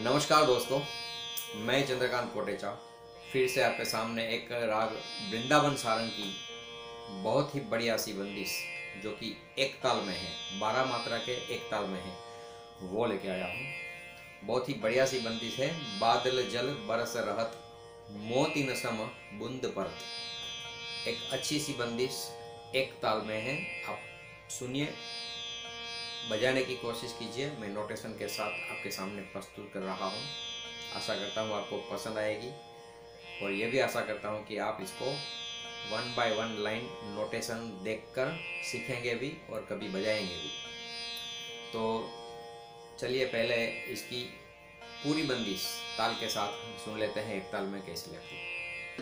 नमस्कार दोस्तों, मैं चंद्रकांत कोटेचा फिर से आपके सामने एक राग वृंदावन सारंग की बहुत ही बढ़िया सी बंदिश जो कि एक ताल में है, 12 मात्रा के एक ताल में है, वो लेके आया हूँ। बहुत ही बढ़िया सी बंदिश है। बादल जल बरस रहत मोती न सम बूंद परत। एक अच्छी सी बंदिश एक ताल में है। आप सुनिए, बजाने की कोशिश कीजिए। मैं नोटेशन के साथ आपके सामने प्रस्तुत कर रहा हूँ। आशा करता हूँ आपको पसंद आएगी और ये भी आशा करता हूँ कि आप इसको 1 बाय 1 लाइन नोटेशन देखकर सीखेंगे भी और कभी बजाएंगे भी। तो चलिए पहले इसकी पूरी बंदिश ताल के साथ सुन लेते हैं, एक ताल में कैसी लगती है।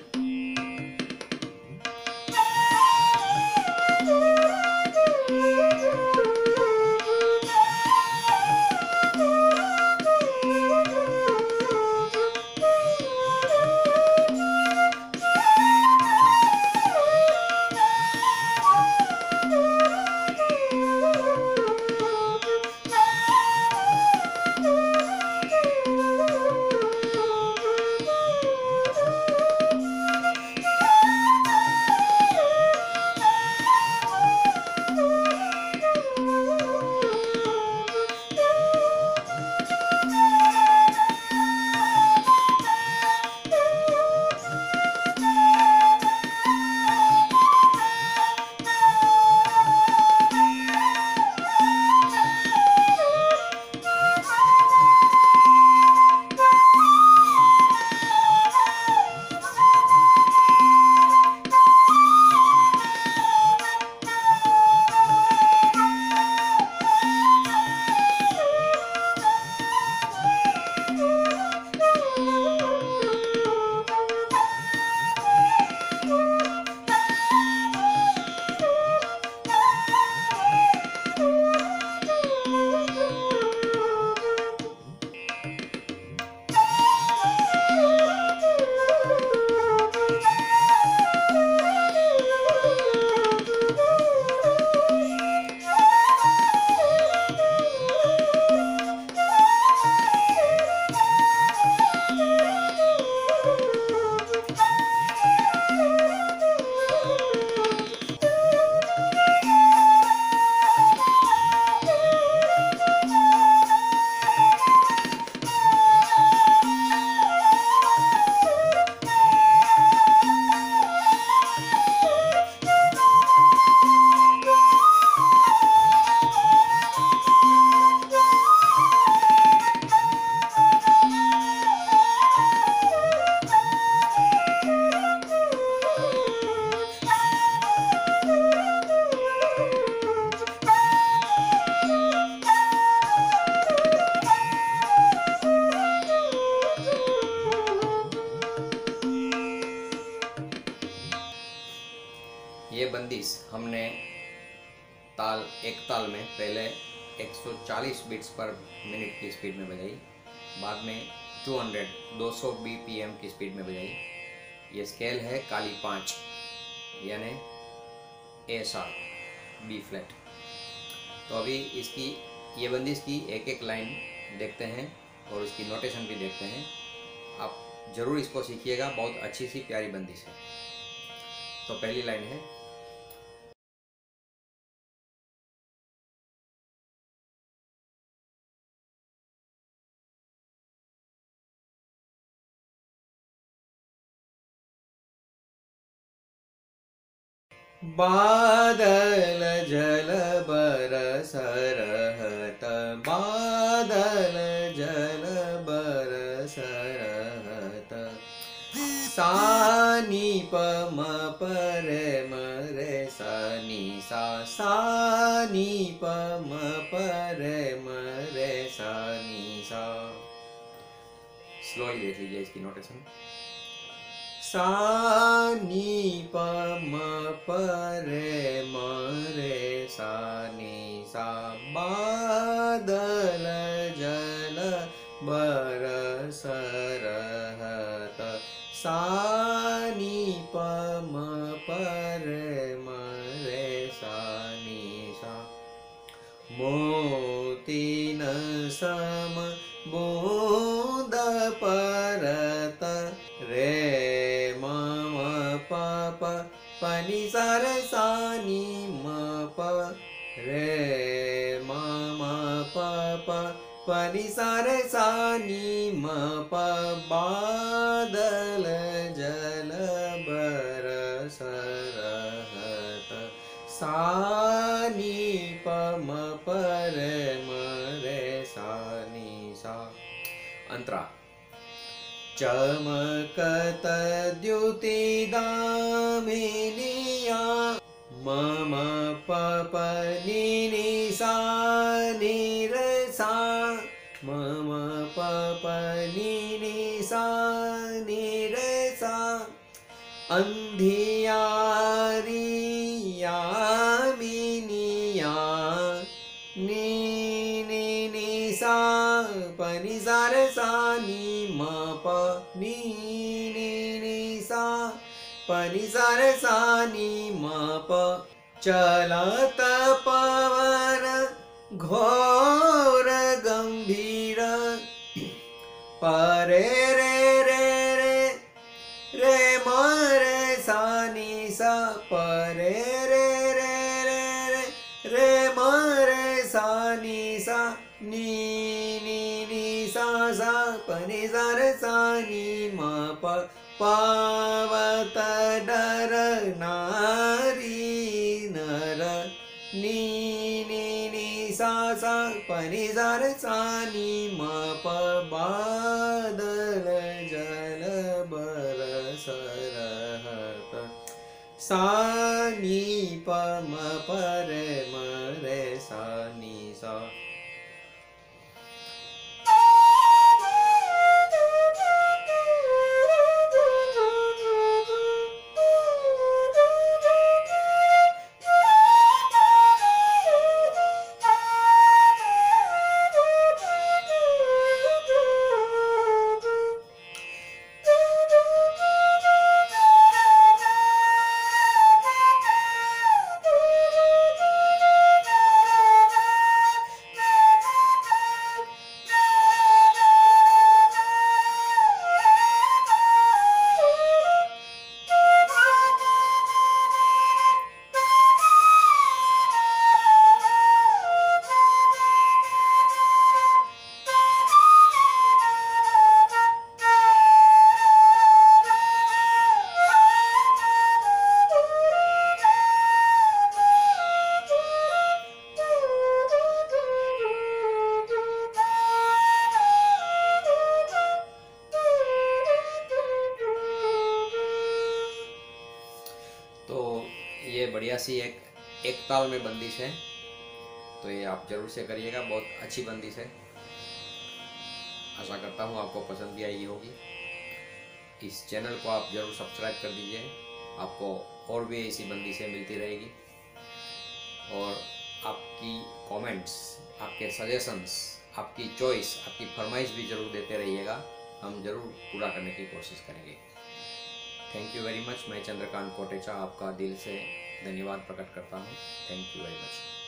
ये बंदिश हमने एक ताल में पहले 140 बीट्स पर मिनट की स्पीड में बजाई, बाद में 200 BPM की स्पीड में बजाई। ये स्केल है काली 5 यानी ए शार्प बी फ्लैट। तो अभी इसकी ये बंदिश की एक एक लाइन देखते हैं और इसकी नोटेशन भी देखते हैं। आप ज़रूर इसको सीखिएगा, बहुत अच्छी सी प्यारी बंदिश है। तो पहली लाइन है, बादल जल बरस रहत, बादल जल बरस रहत, सानी पम परे मरे सानी सा, सानी पम परे मरे सानी सा। स्लोली देख लीजिए इसकी नोटेशन। सा नी प म प रे म रे सा नी सा, बादल जल बरस रहत, सा नी प म प रे म रे सा नी सा, मोती न सम बूंद पनि सा रे सा नी म प रे म म प प पनि सा रे सा नी म प बादल जल बरस रहत सा नी प म प रे म रे सा नी सा। अंतरा। चमकत द्युति दामिनिया मम पप नि नि सा नि रे सा मम पप नि नि सा नि रे सा। अंधियारी यामिनिया नि नि नि सा पनि सा रे सा नी म प नि नि नि सा पनि सा रे सा नी म प। चलत पवन घोर गंभीर परे रे रे रे रे म रे सा नी सा परे रे रे रे रे रे म रे सा नी सा नी नी नी सा सा पनि सा रे सा नी म प। पावत डर नारी नर नी नी नी सा सा पनि सा रे सा नी म प बादल जल बरस रहत सा नी प म प रे म रे सा नी सा। तो ये बढ़िया सी एक ताल में बंदिश है, तो ये आप जरूर से करिएगा, बहुत अच्छी बंदिश है। आशा करता हूँ आपको पसंद भी आई होगी। इस चैनल को आप जरूर सब्सक्राइब कर दीजिए, आपको और भी ऐसी बंदिशें मिलती रहेगी। और आपकी कमेंट्स, आपके सजेशंस, आपकी चॉइस, आपकी फरमाइश भी जरूर देते रहिएगा, हम जरूर पूरा करने की कोशिश करेंगे। Thank you very much. मैं चंद्रकांत कोटेचा आपका दिल से धन्यवाद प्रकट करता हूँ। Thank you very much.